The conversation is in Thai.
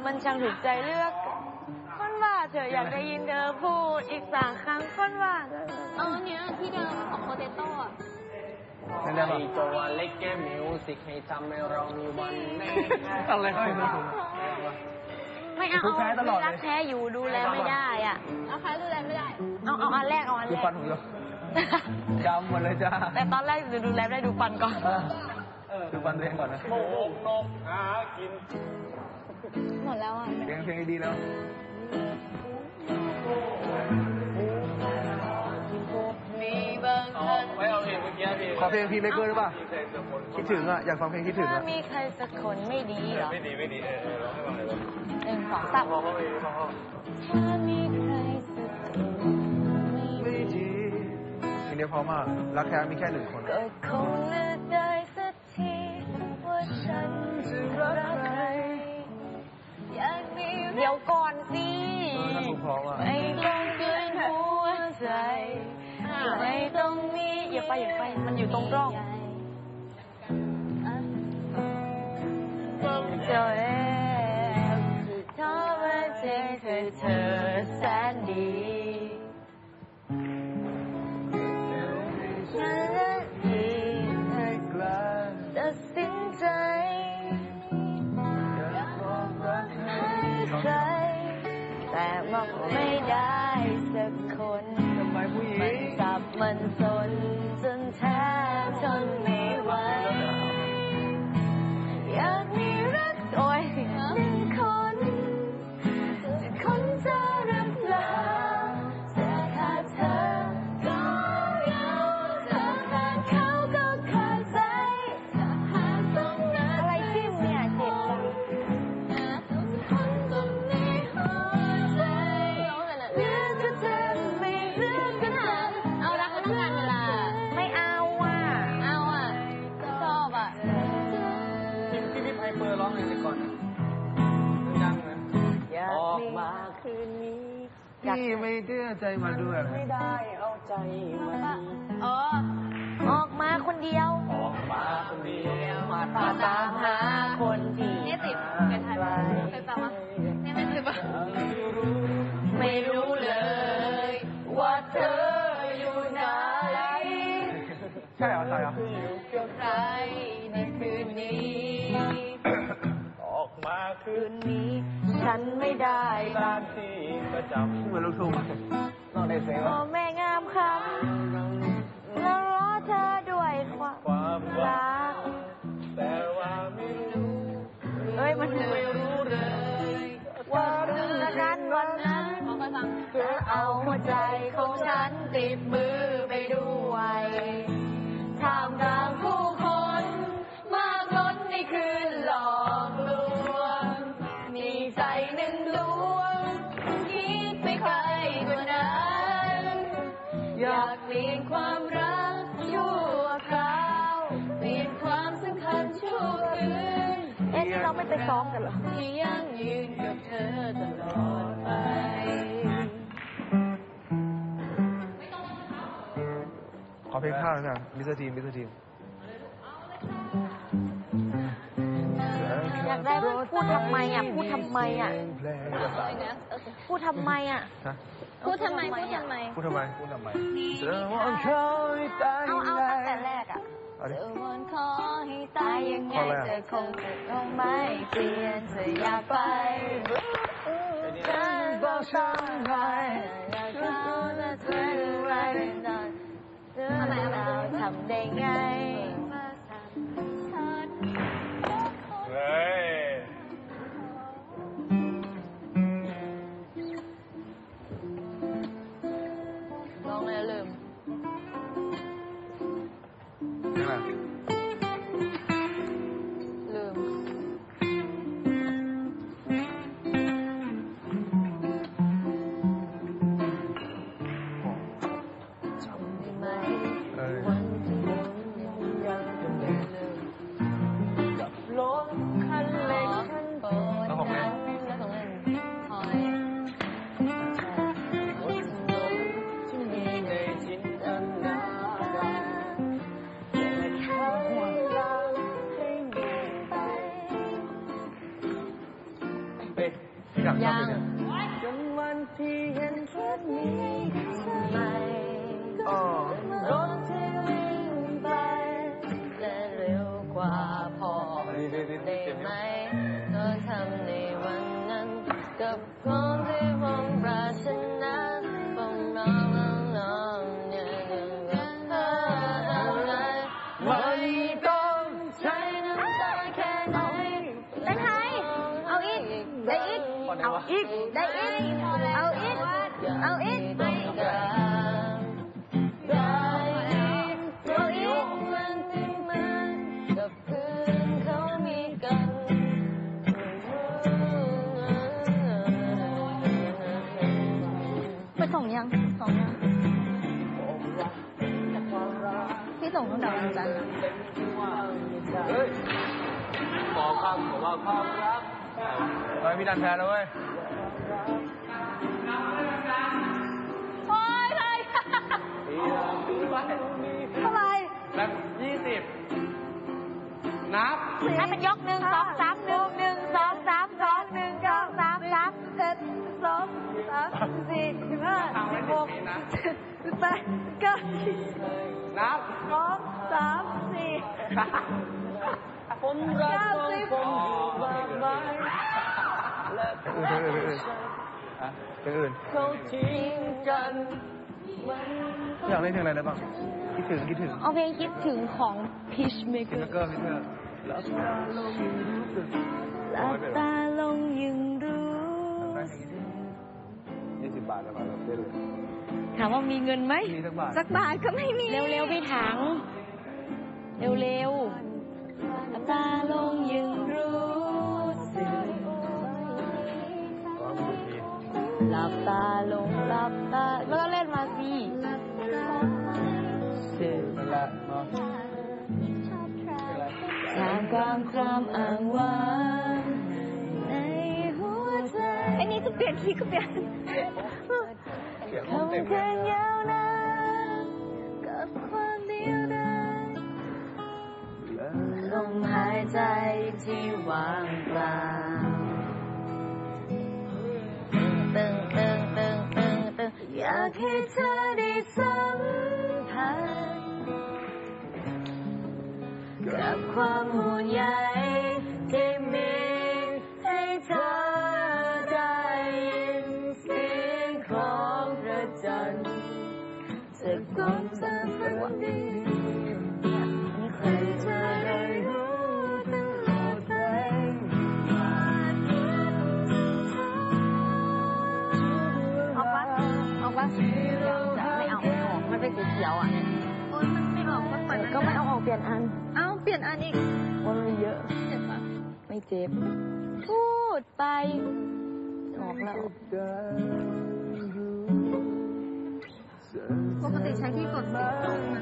มันช่างถูกใจเลือกคนว่าเธออยากได้ยินเธอพูดอีก3 ครั้งคนว่าเนี้ยที่เดิมของโปเตโต้อะไอ้ตัวเล็กแก้มิวสิกให้ทำให้เรามีวันแน่อะไรก็ไม่เอารักแท้อยู่ดูแลไม่ได้อ่ะรักแท้ดูแลไม่ได้เอาอันแรกดูฟันผมอยู่จำหมดเลยจ้าแต่ตอนแรกดูแลไม่ได้ดูฟันก่อนดูฟันเรียนก่อนนะโมกนกหากินหมดแล้วอ่ะเพลงดีแล้วไม่เอาเพลงเมื่อกี้พี่ขอเพลงพีเมเกอร์ได้ป่ะคิดถึงอ่ะอยากฟังเพลงคิดถึงอ่ะมีใครสักคนไม่ดีเหรอไม่ดีร้องให้ฟังเลย 1 2 3ถ้ามีใครสักคนไม่ดีเพลงนี้เพราะมากรักแท้มีแค่1 คนก็คงเลือกได้สักทีว่าฉันจะรักใครอยากมีเดี๋ยวก่อนสิไม่ต้องเกินหัวใจไม่ต้องมีอย่าไปมันอยู่ตรงร่องเจ้าเอ๋ชอบมาเจอเธอแสนดีฉันและอีกตัดสินใจอยากบอกรักให้ใครแต่บอกไม่ได้สักคนมันสับมันสนจนแทบทนไม่ไหวอยากมีรักโอ้ย1 คนจะคนจะรับลาจะขาดเธอก็เหงาจะขาดเขาก็ขาดใจจะหาตรงนั้นอะไรจิ้มเนี่ยเจ็บทุกคนตรงนี้หัวใจเลือกจะเจ็บไม่เลือกก็ทำเอารักก็ต้องการเวลาไม่เอาชอบอ่ะพี่ไพเปอร์ร้องเพลงก่อนดังเลยออกมาคืนนี้พี่ไม่เดื้อใจมาด้วยไม่ได้เอาใจมาออกมาคนเดียวมาตามหาคนที่นี่ติดเป็นไทยเคยฟังมั้ยนี่ไม่เคยฟังไม่รู้เลยว่าเธออยู่ไหนใช่เหรออยู่กับใครในคืนนี้ออกมาคืนนี้ฉันไม่ได้ตามที่ประจำเหมือนลูกทุ่งนอนในเซลล์แม่งามคำแล้วรอเธอด้วยความรักแต่ว่าไม่รู้มันไม่รู้เลยว่าเรื่องนั้นวันนั้นเธอเอาหัวใจของฉันติดมือไปด้วยท่ามกลางผู้คนมากล้นในคืนหลอกลวงมีใจ1 ดวงคิดไปไกลกว่านั้นอยากเปลี่ยนความรักชั่วคราวเปลี่ยนความสำคัญชั่วคืนนี่เราไม่ไปซ้อมกันเหรอที่ยังยืนกับเธอตลอดไปขอเพลงข้าวหน่อยนะมิสเตอร์ทีมอยากได้พูดทำไมอ่ะพูดทำไมอ่ะพูดทำไมเอาตั้งแต่แรกอ่ะเธอวนขอให้ตายยังไงเธอคงจะไม่เปลี่ยนเธออยากไปฉันบอกฉันไปอยากเข้าและเธอไรทำได้ไงร้องเลยลืมต้องใช้น้ำตาแค่ไหนได้ไหมเอาอีก ได้อีก เอาอีก ได้อีก เอาอีก เอาอีก เอาอีก ไปส่งยังพี่ส่งตั้งแต่วันจันทร์เฮ้ยขอคำบอกว่าความรักเฮ้ยพี่ดันแพ้แล้วเว้ยโอ๊ยเลย เท่าไหร่แบบ20 นับให้มันยก1 2 3 1 1 2 3 2 1 2 3 3 7 2 3 4 5 6 7 8 9 นับ 2 3 4 ผมรักของผมอยู่มากมายและอื่นเขาทิ้งกันอยากเล่นเพลงอะไรได้บ้างคิดถึงเอาเพลงคิดถึงของ Peacemaker แล้วก็พี่เธอหลับตาลงยังรู้สึกหลับตาลงยังรู้ 20 บาทแล้วมาเราเล่นเลยถามว่ามีเงินไหมมีสักบาทสักบาทก็ไม่มี เร็วๆพี่ถัง เร็วๆหลับตาลงยังรู้สึกหลับตาลงหลับตาแล้วก็เล่นมาสิท่ามกลางความอ้างว้างในหัวใจไอ้นี่ก็เปลี่ยนคีย์ก็เปลี่ยนทำเพลงยาวนานกับความเดียวดายลมหายใจที่ว่างเปล่าตึงอยากให้เธอได้สัมผัสกับความห่วงใยที่มีให้เธอได้ยินเสียงของพระจันทร์จะกลมเธอฝันดีให้เธอได้รู้ตลอดไปเอาปะยังจะไม่เอาออกมันเป็นสีเขียวอ่ะโอ้ยมันไม่ออกก็ไม่เอาออกเปลี่ยนอันเปลี่ยนอันอีกมันเยอะเจ็บปะไม่เจ็บพูดไปออกแล้วปกติใช้ที่กด